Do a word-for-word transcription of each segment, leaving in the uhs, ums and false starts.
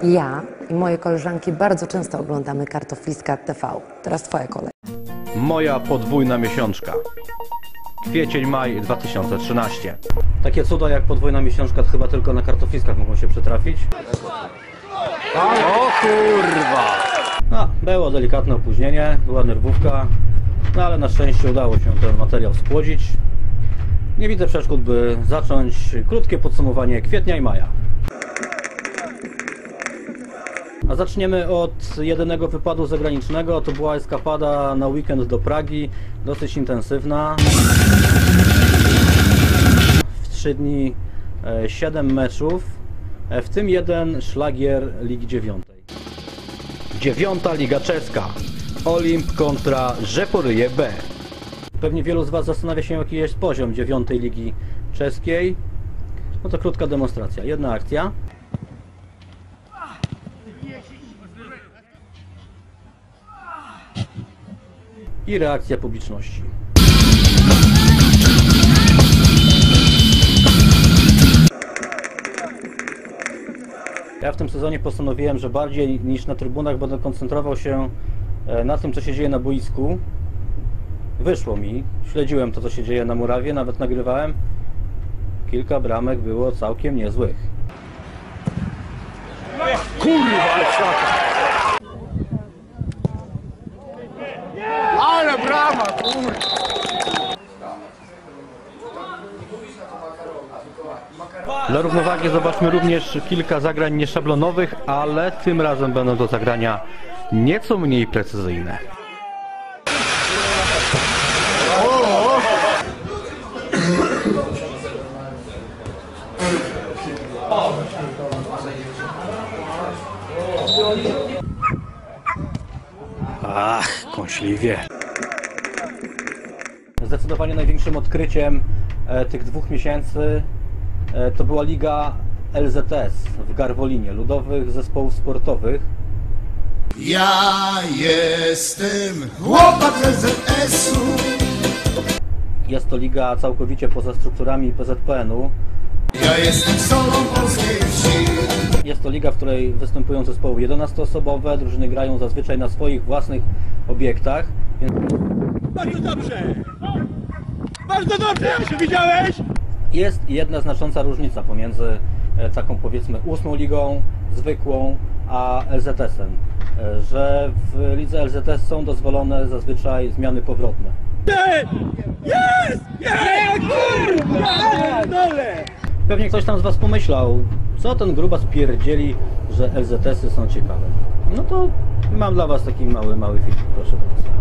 Ja i moje koleżanki bardzo często oglądamy Kartofliska T V. Teraz twoja kolej. Moja podwójna miesiączka. Kwiecień, maj dwa tysiące trzynasty. Takie cuda jak podwójna miesiączka to chyba tylko na kartofliskach mogą się przytrafić. O kurwa! No, było delikatne opóźnienie, była nerwówka, no ale na szczęście udało się ten materiał spłodzić. Nie widzę przeszkód, by zacząć krótkie podsumowanie kwietnia i maja. A zaczniemy od jedynego wypadu zagranicznego. To była eskapada na weekend do Pragi, dosyć intensywna. W trzy dni siedem meczów, w tym jeden szlagier Ligi Dziewiątej. Dziewiąta Liga Czeska. Olimp kontra Rzeporyje B. Pewnie wielu z Was zastanawia się, jaki jest poziom dziewiątej Ligi Czeskiej. No to krótka demonstracja. Jedna akcja. I reakcja publiczności. Ja w tym sezonie postanowiłem, że bardziej niż na trybunach będę koncentrował się na tym, co się dzieje na boisku. Wyszło mi, śledziłem to, co się dzieje na murawie, nawet nagrywałem. Kilka bramek było całkiem niezłych. Kurwa, ale Ale brama, kurwa! Dla równowagi zobaczmy również kilka zagrań nieszablonowych, ale tym razem będą to zagrania nieco mniej precyzyjne. Ach, kąśliwie. Zdecydowanie największym odkryciem e, tych dwóch miesięcy e, to była Liga L Z S w Garwolinie, Ludowych Zespołów Sportowych. Ja jestem chłopak L Z S-u. Jest to liga całkowicie poza strukturami P Z P N-u. Ja jestem solą polskiej wsi. Jest to liga, w której występują zespoły jedenastoosobowe, drużyny grają zazwyczaj na swoich własnych obiektach. Bardzo dobrze! Bardzo dobrze, Jasiu, widziałeś? Jest jedna znacząca różnica pomiędzy taką, powiedzmy, ósmą ligą zwykłą a L Z S-em, że w lidze L Z S są dozwolone zazwyczaj zmiany powrotne. Jest! Jest! Kurwa! Dole! Pewnie ktoś tam z Was pomyślał, co ten grubas pierdzieli, że L Z S-y są ciekawe. No to mam dla Was taki mały, mały film, proszę bardzo.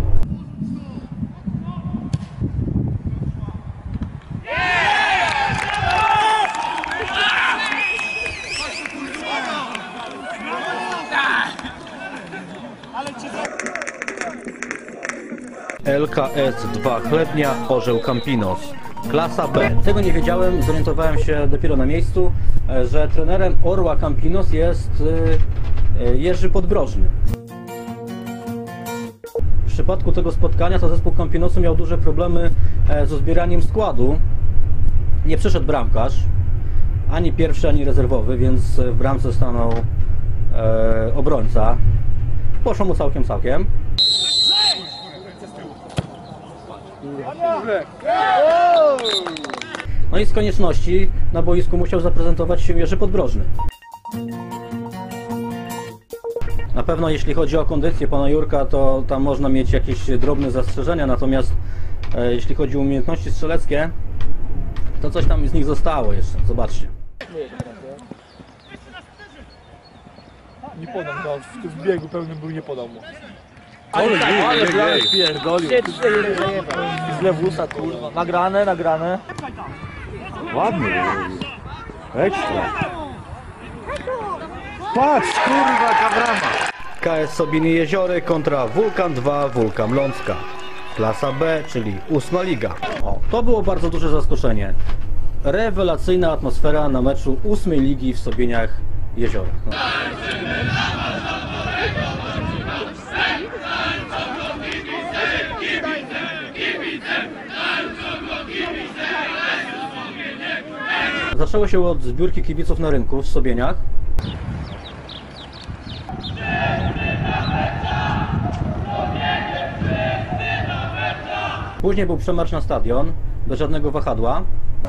L K S dwa Chlebnia, Orzeł Campinos, klasa B. Tego nie wiedziałem, zorientowałem się dopiero na miejscu, że trenerem Orła Campinos jest Jerzy Podbrożny. W przypadku tego spotkania to zespół Campinosu miał duże problemy z uzbieraniem składu. Nie przyszedł bramkarz, ani pierwszy, ani rezerwowy, więc w bramce stanął e, obrońca. Poszło mu całkiem, całkiem. No i z konieczności na boisku musiał zaprezentować się Jerzy Podbrożny. Na pewno jeśli chodzi o kondycję pana Jurka, to tam można mieć jakieś drobne zastrzeżenia, natomiast e, jeśli chodzi o umiejętności strzeleckie, to coś tam z nich zostało jeszcze, zobaczcie. Nie podam, no, w biegu pełnym był, nie podał mu. Ale, ale, ale, ale pierdolił. Z lewusa, kurwa. Nagrane, nagrane. Ładnie. Ekstra. Patrz, kurwa, ta brama. K S Sobiny Jeziory kontra Wulkan dwa Wulkan Lącka. Klasa B, czyli ósma liga. O, to było bardzo duże zaskoczenie. Rewelacyjna atmosfera na meczu ósmej ligi w Sobieniach Jeziorach. No. Zaczęło się od zbiórki kibiców na rynku w Sobieniach. Później był przemarsz na stadion, bez żadnego wahadła.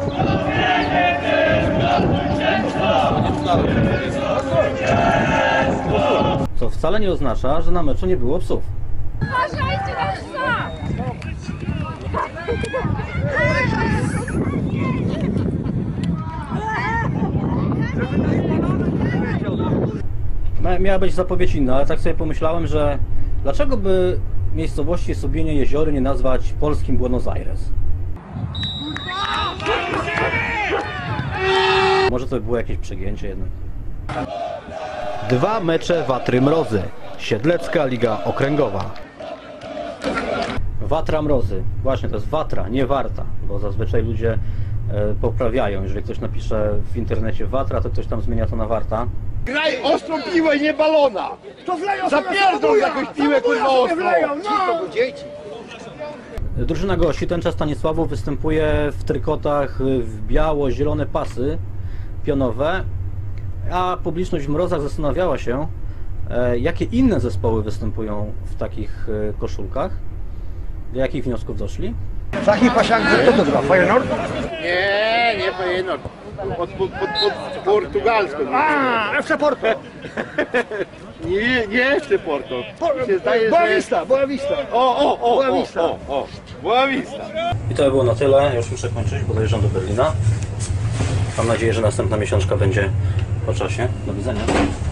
Co wcale nie oznacza, że na meczu nie było psów. Uważajcie na psa! Ma- Miała być zapowiedź inna, ale tak sobie pomyślałem, że dlaczego by miejscowości Subienie Jeziory nie nazwać polskim Buenos Aires? Może to by było jakieś przegięcie jednak. Dwa mecze Watry Mrozy. Siedlecka Liga Okręgowa. Watra Mrozy. Właśnie, to jest Watra, nie Warta, bo zazwyczaj ludzie e, poprawiają. Jeżeli ktoś napisze w internecie Watra, to ktoś tam zmienia to na Warta. Graj ostrą piłę, nie balona! To wleją Zapierdol jakąś piłę, kurwa, ostrą! no! Dzieci! Drużyna gości, tęcza Stanisławów, występuje w trykotach w biało-zielone pasy pionowe, a publiczność w Mrozach zastanawiała się, e, jakie inne zespoły występują w takich e, koszulkach. Do jakich wniosków doszli? Taki pasianki, kto to gra? Feyenoord? Nie, nie Feyenoord. Pod, pod, pod, pod portugalską. A, F C Porto! Nie, nie jeszcze Porto. Por- Się zdaje, że- Boavista, Boavista! O, o, o, o, Boavista. o, o, Boavista. I to by było na tyle. Ja już muszę kończyć, bo dojeżdżam do Berlina. Mam nadzieję, że następna miesiączka będzie po czasie. Do widzenia.